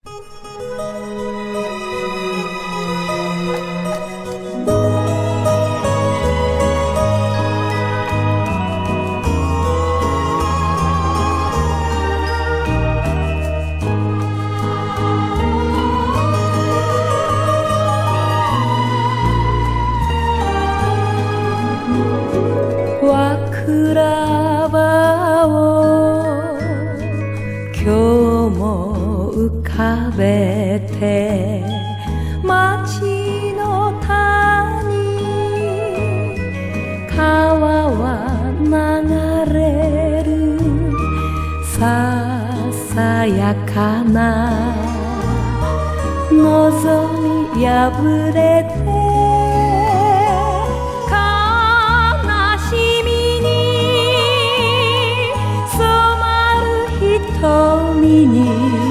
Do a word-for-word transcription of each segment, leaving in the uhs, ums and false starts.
食べて町の谷川は流れるささやかな望み破れて悲しみに染まる瞳に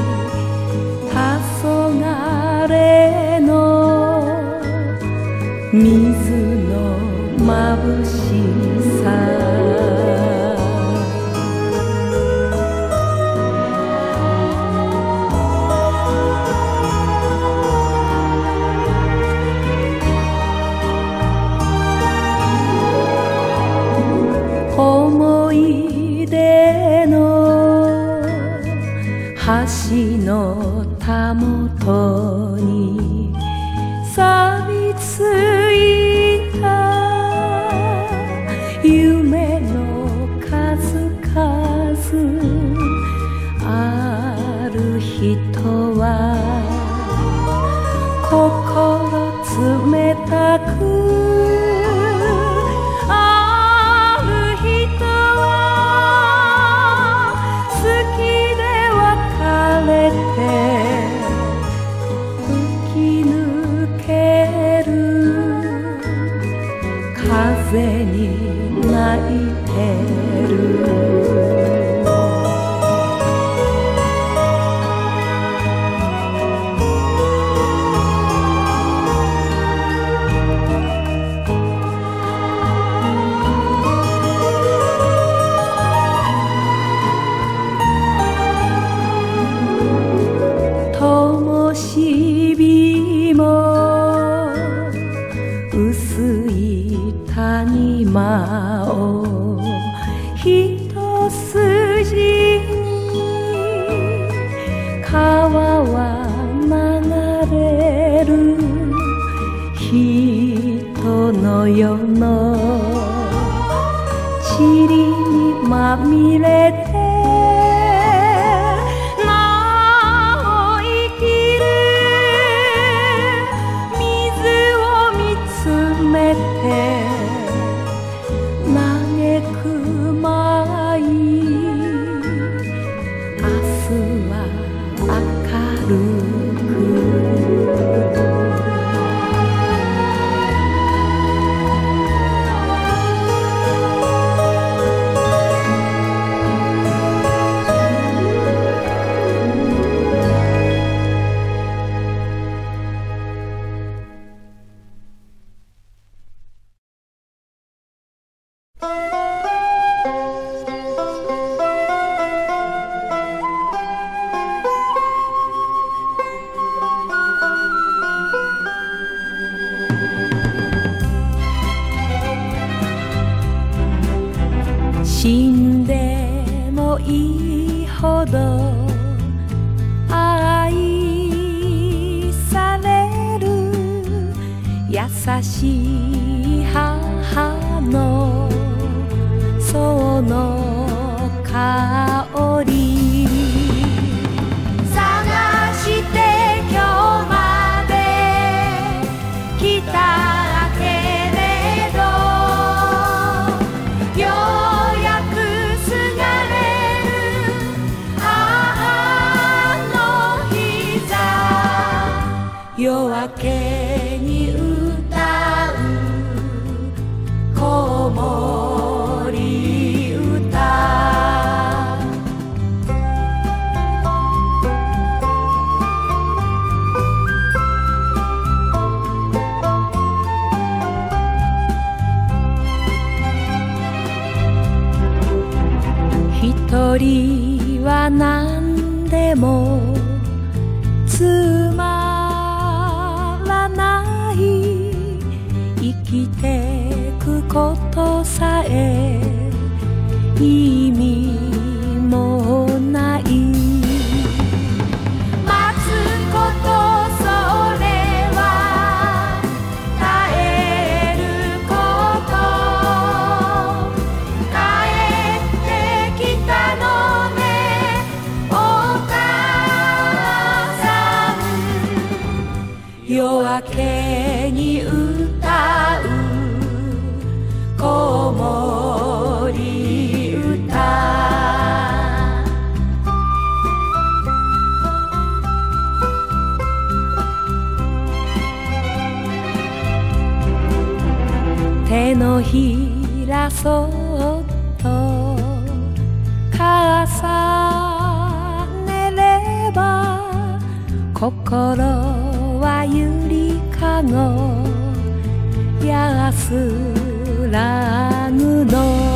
水の眩しさ思い出の橋のたもとに錆びついた夢の数々ある人は心冷たくある人は好きで別れて風に泣いてる灯火も薄い谷間を一筋に川は流れる人の世の塵にまみれてなお生きる水を見つめて嘆くまい明日は明るく死んでもいいほど愛される優しい母のその香り探して今日まで来たけれどようやくすがれる母の膝夜明けに歌う子守歌一人は何でもことさえ意味もない待つことそれは耐えること帰ってきたのねお母さん夜明けに歌う子守歌手のひらそっと重ねれば心はゆりかご安らぐの